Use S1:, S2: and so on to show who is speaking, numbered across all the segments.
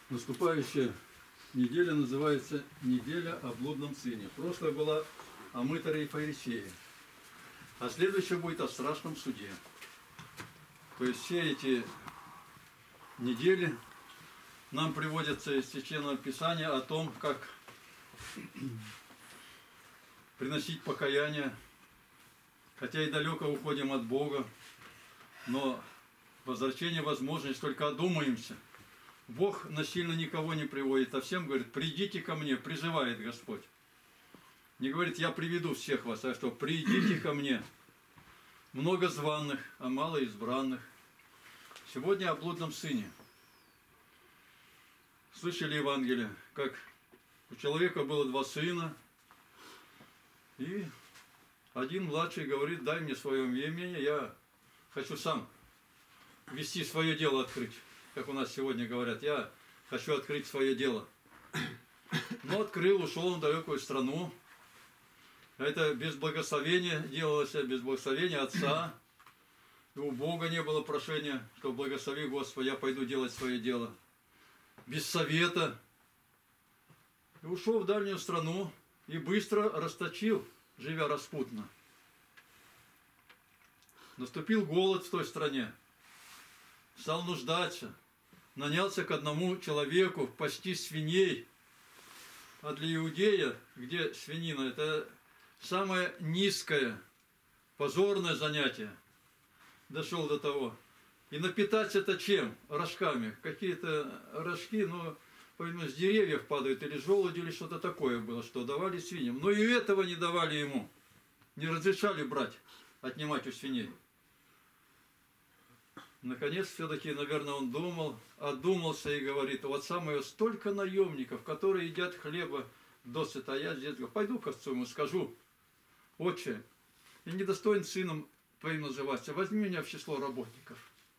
S1: Наступающая неделя называется «Неделя о блудном сыне». Прошлая была о мытаре и фарисее, а следующая будет о страшном суде. То есть все эти недели нам приводятся из Священного Писания о том, как приносить покаяние, хотя и далеко уходим от Бога, но возвращение возможность, только одумаемся. Бог насильно никого не приводит, а всем говорит: придите ко мне, призывает Господь. Не говорит: я приведу всех вас, а что? Придите ко мне. Много званых, а мало избранных. Сегодня о блудном сыне. Слышали Евангелие, как у человека было 2 сына, и один младший говорит: дай мне свое имение, я хочу сам вести свое дело, открыть. Как у нас сегодня говорят, я хочу открыть свое дело. Но открыл, ушел в далекую страну. Это без благословения делалось, без благословения отца. И у Бога не было прошения, что благослови Господи, я пойду делать свое дело. Без совета. И ушел в дальнюю страну и быстро расточил, живя распутно. Наступил голод в той стране. Стал нуждаться. Нанялся к одному человеку пасти свиней. А для иудея, где свинина, это самое низкое, позорное занятие. Дошел до того. И напитать это чем? Рожками. Какие-то рожки, но, по-видимому, с деревьев падают, или желуди, или что-то такое было, что давали свиньям. Но и этого не давали ему. Не разрешали брать, отнимать у свиней. Наконец, все-таки, наверное, он одумался и говорит: у отца моего столько наемников, которые едят хлеба досыта, а я здесь говорю: пойду к отцу ему скажу: отче, я недостоин сыном твоим называться, возьми меня в число работников.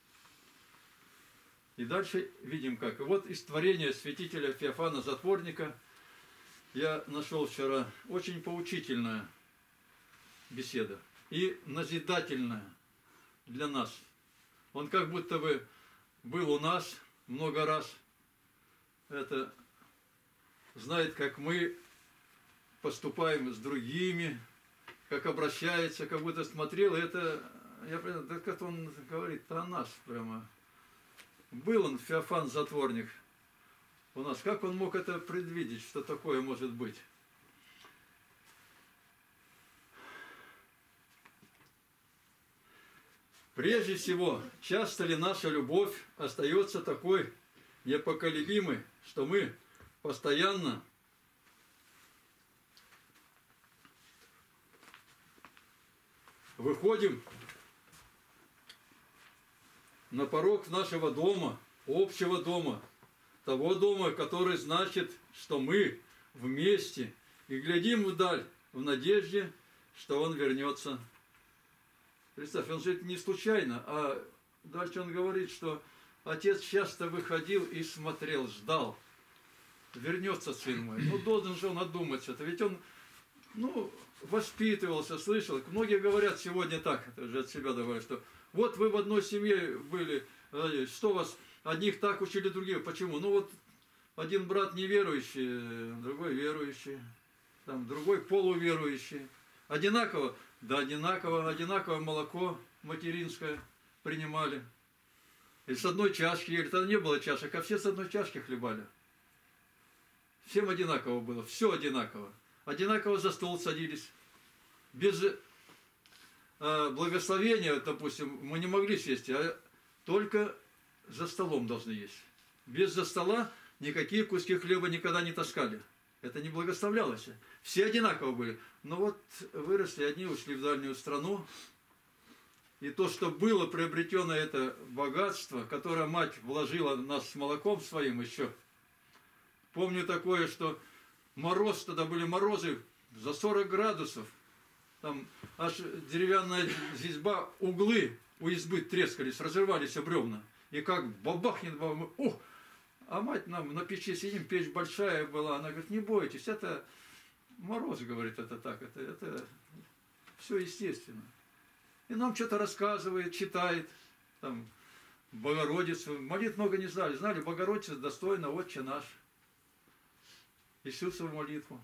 S1: И дальше видим как. И вот из творения святителя Феофана Затворника я нашел вчера очень поучительная беседа и назидательная для нас. Он как будто бы был у нас много раз. Это знает, как мы поступаем с другими, как обращается, как будто смотрел. Это, как он говорит про нас прямо. Был он, Феофан Затворник, у нас. Как он мог это предвидеть, что такое может быть? Прежде всего, часто ли наша любовь остается такой непоколебимой, что мы постоянно выходим на порог нашего дома, общего дома, того дома, который значит, что мы вместе, и глядим вдаль в надежде, что он вернется. Представь, он же не случайно, а дальше он говорит, что отец часто выходил и смотрел, ждал. Вернется сын мой. Ну, должен же он одуматься. Это ведь он, воспитывался, слышал. Многие говорят сегодня так, это же от себя добавляю, что вот вы в одной семье были, что вас, одних так учили, других. Почему? Ну вот один брат неверующий, другой верующий, там другой полуверующий. Одинаково? Да, одинаковое молоко материнское принимали. И с одной чашки ели. Тогда не было чашек, а все с одной чашки хлебали. Всем одинаково было, все одинаково. Одинаково за стол садились. Без благословения, допустим, мы не могли сесть, а только за столом должны есть. Без за стола никакие куски хлеба никогда не таскали. Это не благословлялось. Все одинаково были. Но вот выросли, одни ушли в дальнюю страну. И то, что было приобретено, это богатство, которое мать вложила в нас с молоком своим еще. Помню такое, что мороз, тогда были морозы за 40 градусов. Там аж деревянная изба, углы у избы трескались, разрывались бревна. И как бабахнет, ух! А мать нам на печи сидим, печь большая была. Она говорит: не бойтесь, это мороз, говорит, это так, это все естественно. И нам что-то рассказывает, читает. Там Богородицу. Молитв много не знали. Знали, Богородица достойна, Отче наш. Иисусову молитву.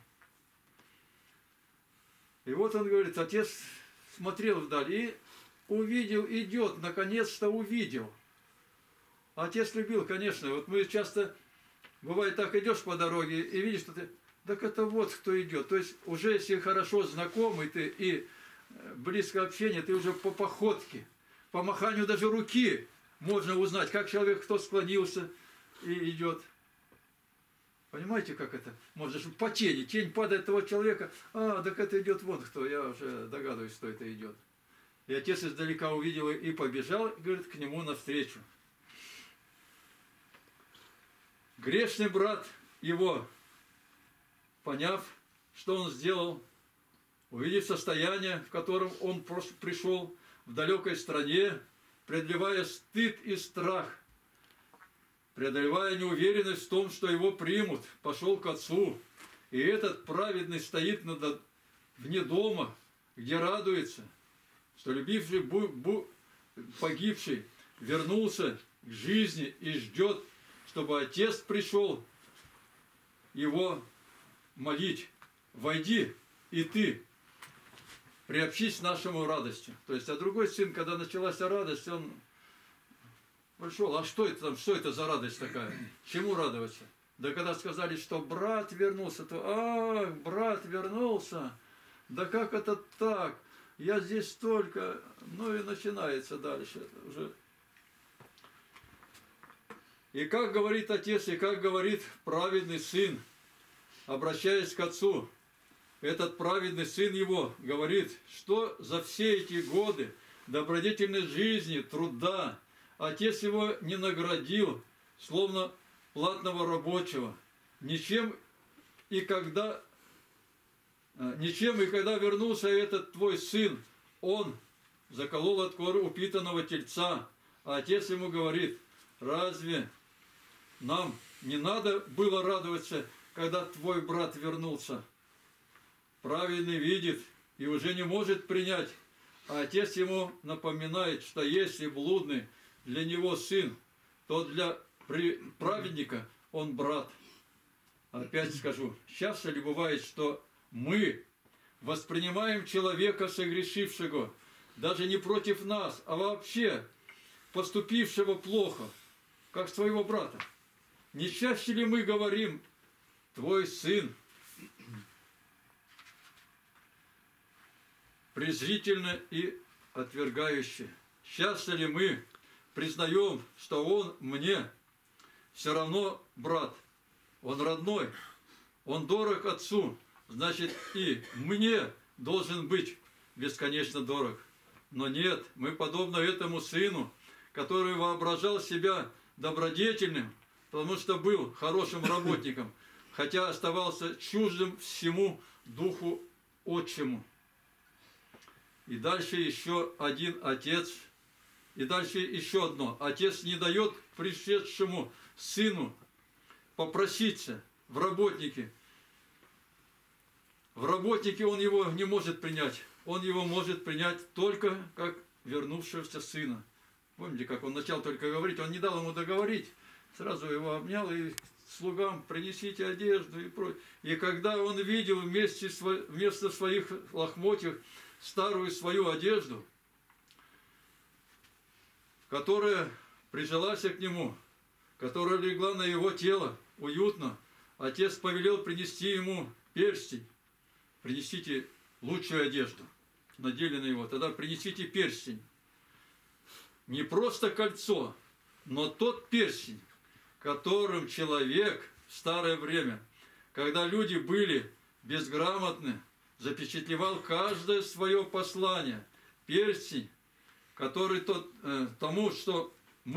S1: И вот он говорит, отец смотрел вдаль и увидел, идет, наконец-то увидел. Отец любил, конечно. Вот мы часто, бывает так, идешь по дороге и видишь, что ты, так это вот кто идет. То есть уже если хорошо знакомый ты и близкое общение, ты уже по походке, по маханию даже руки можно узнать, как человек, кто склонился и идет. Понимаете, как это? Можно по тени. Тень падает того человека. А, так это идет вон кто. Я уже догадываюсь, что это идет. И отец издалека увидел и побежал, говорит, к нему навстречу. Грешный брат его, поняв, что он сделал, увидев состояние, в котором он пришел в далекой стране, преодолевая стыд и страх, преодолевая неуверенность в том, что его примут, пошел к отцу. И этот праведный стоит вне дома, где радуется, что любивший погибший вернулся к жизни и ждет, чтобы отец пришел его молить. Войди и ты, приобщись нашему радости. То есть, а другой сын, когда началась радость, он пришел, а что это за радость такая? Чему радоваться? Да когда сказали, что брат вернулся, то, брат вернулся, да как это так? Я здесь столько, ну и начинается дальше уже. И как говорит отец, и как говорит праведный сын, обращаясь к отцу, этот праведный сын его говорит, что за все эти годы добродетельной жизни, труда, отец его не наградил, словно платного рабочего, ничем, и когда вернулся этот твой сын, он заколол от коры упитанного тельца, а отец ему говорит, разве нам не надо было радоваться, когда твой брат вернулся? Праведный видит и уже не может принять, а отец ему напоминает, что если блудный для него сын, то для праведника он брат. Опять скажу, часто ли бывает, что мы воспринимаем человека согрешившего, даже не против нас, а вообще поступившего плохо, как своего брата? Не чаще ли мы говорим, твой сын, презрительно и отвергающе? Часто ли мы признаем, что он мне все равно брат, он родной, он дорог отцу, значит и мне должен быть бесконечно дорог. Но нет, мы подобно этому сыну, который воображал себя добродетельным, потому что был хорошим работником, хотя оставался чуждым всему духу отчему. И дальше еще один отец, и дальше еще одно. Отец не дает пришедшему сыну попроситься в работнике. В работнике он его не может принять. Он его может принять только как вернувшегося сына. Помните, как он начал только говорить, он не дал ему договорить. Сразу его обнял и слугам принесите одежду и прочее. И когда он видел вместо своих лохмотьев старую свою одежду, которая прижилась к нему, которая легла на его тело уютно, отец повелел принести ему перстень. Принесите лучшую одежду, надели на его, тогда принесите перстень. Не просто кольцо, но тот перстень, которым человек в старое время, когда люди были безграмотны, запечатлевал каждое свое послание. Перстень, который тому, что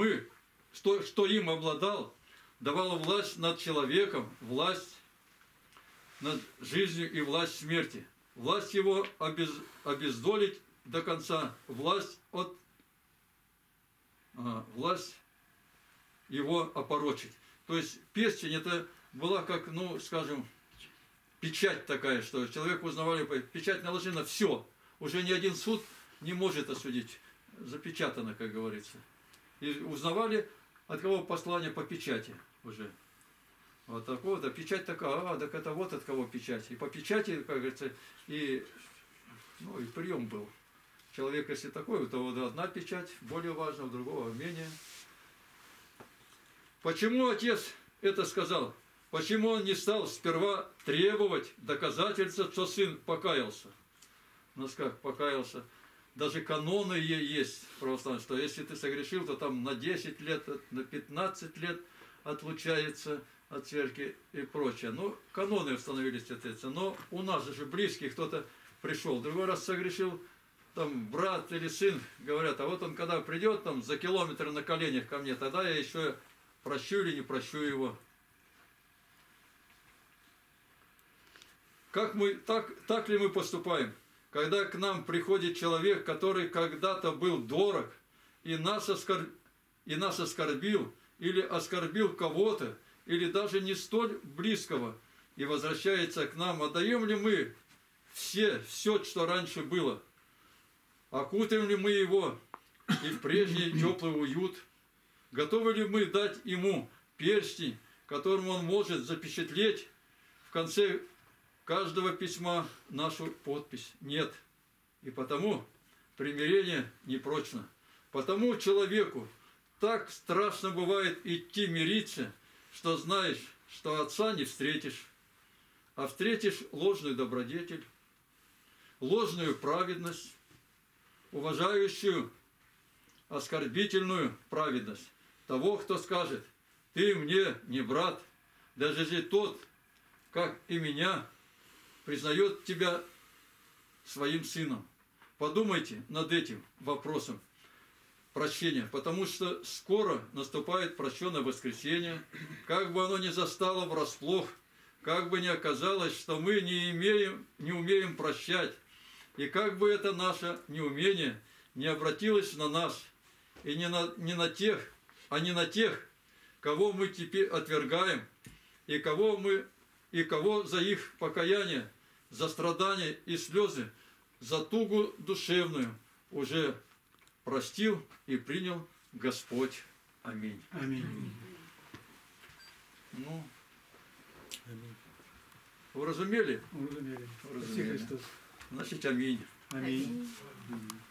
S1: им обладал, давал власть над человеком, власть над жизнью и власть смерти. Власть его обездолить до конца, власть его опорочить. То есть перстень это была как, скажем, печать такая, что человек узнавали, печать наложена, все. Уже ни один суд не может осудить. Запечатано, как говорится. И узнавали, от кого послание по печати уже. Вот такого, да, печать такая, так это вот от кого печать. И по печати, как говорится, и прием был. Человек, если такой, то вот одна печать более важна, у другого менее. Почему отец это сказал? Почему он не стал сперва требовать доказательства, что сын покаялся? У нас как покаялся? Даже каноны есть православные, что если ты согрешил, то там на 10 лет, на 15 лет отлучается от церкви и прочее. Ну, каноны установились, соответственно. Но у нас же близкий кто-то пришел, другой раз согрешил, там брат или сын, говорят, а вот он когда придет там за километр на коленях ко мне, тогда я еще прощу или не прощу его. Так ли мы поступаем? Когда к нам приходит человек, который когда-то был дорог и нас оскорбил, или оскорбил кого-то, или даже не столь близкого, и возвращается к нам, отдаем ли мы все, что раньше было? Окутаем ли мы его и в прежний теплый уют? Готовы ли мы дать ему перстень, которым он может запечатлеть в конце каждого письма нашу подпись? Нет. И потому примирение непрочно. Потому человеку так страшно бывает идти мириться, что знаешь, что отца не встретишь, а встретишь ложную добродетель, ложную праведность, уважающую оскорбительную праведность того, кто скажет: ты мне не брат, даже если тот, как и меня, признает тебя своим сыном. Подумайте над этим вопросом прощения, потому что скоро наступает прощенное воскресенье, как бы оно ни застало врасплох, как бы ни оказалось, что мы не умеем прощать, и как бы это наше неумение не обратилось на нас, и не на тех, кого мы теперь отвергаем, и кого за их покаяние, за страдания и слезы, за тугу душевную уже простил и принял Господь. Аминь.
S2: Аминь.
S1: Ну, уразумели?
S2: Уразумели.
S1: Уразумели.
S2: Христос.
S1: Значит, аминь.
S2: Аминь.
S3: Аминь.